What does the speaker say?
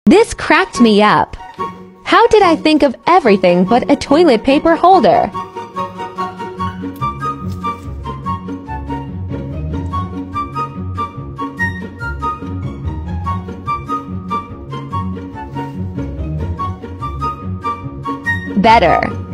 This cracked me up. How did I think of everything but a toilet paper holder? Better.